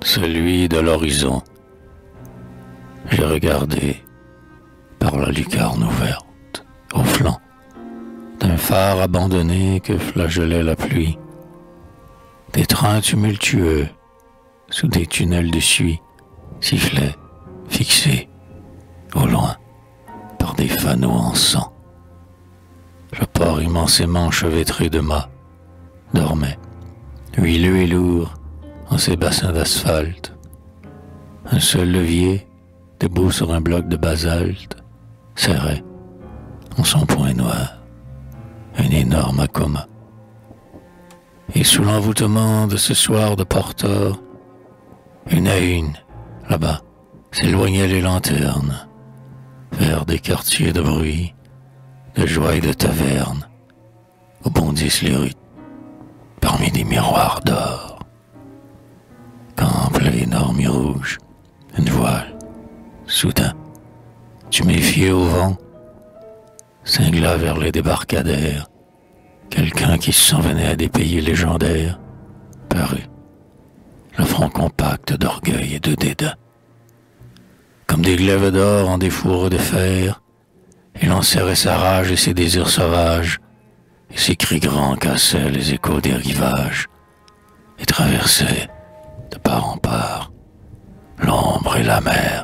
celui de l'horizon. J'ai regardé par la lucarne ouverte, au flanc d'un phare abandonné que flagellait la pluie. Des trains tumultueux, sous des tunnels de suie, sifflaient, fixés, au loin, par des fanaux en sang. Le port immensément enchevêtré de mâts dormait, huileux et lourd, en ses bassins d'asphalte. Un seul levier, debout sur un bloc de basalte, serrait, en son poing noir, un énorme acoma. Et sous l'envoûtement de ce soir de Portor, une à une, là-bas, s'éloignaient les lanternes, vers des quartiers de bruit, de joie et de taverne, où bondissent les rues, parmi des miroirs d'or. Quand plein ormi rouge, une voile, soudain, tu méfiais au vent, cingla vers les débarcadères, quelqu'un qui s'en venait à des pays légendaires, parut, le front compact d'orgueil et de dédain. Comme des glaives d'or en des fourreaux de fer, il enserrait sa rage et ses désirs sauvages, et ses cris grands cassaient les échos des rivages, et traversaient, de part en part, l'ombre et la mer.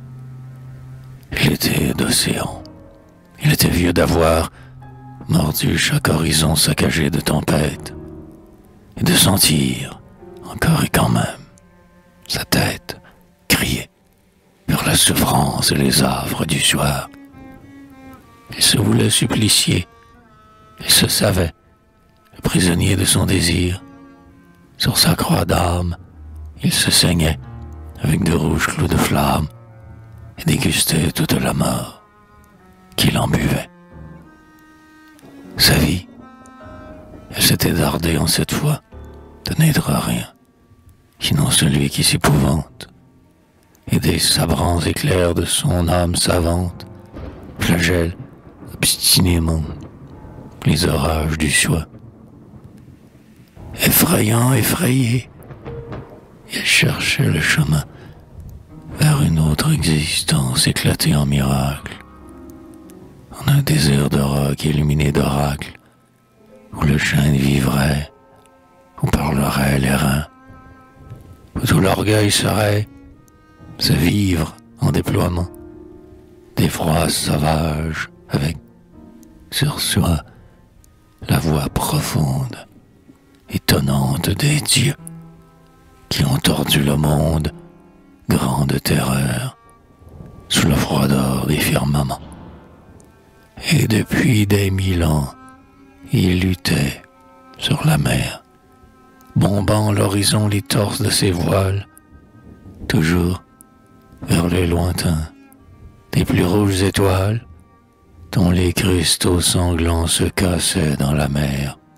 Il était d'océan, il était vieux d'avoir mordu chaque horizon saccagé de tempête, et de sentir, encore et quand même, sa tête crier vers la souffrance et les affres du soir. Il se voulait supplicié, il se savait, le prisonnier de son désir. Sur sa croix d'âme, il se saignait avec de rouges clous de flamme et dégustait toute la mort qu'il en buvait. Sa vie, elle s'était dardée en cette fois de n'être rien, sinon celui qui s'épouvante, et des sabrants éclairs de son âme savante flagellent obstinément les orages du choix. Effrayant, effrayé, il cherchait le chemin vers une autre existence éclatée en miracle, en un désert de roc illuminé d'oracles, où le chêne vivrait, où parleraient les reins, où tout l'orgueil serait se vivre en déploiement, des froids sauvages avec, sur soi, la voix profonde, étonnante des dieux qui ont tordu le monde, grande terreur, sous la froideur des firmaments. Et depuis des 1000 ans, il luttait sur la mer, bombant l'horizon les torses de ses voiles, toujours vers les lointains, des plus rouges étoiles, dont les cristaux sanglants se cassaient dans la mer.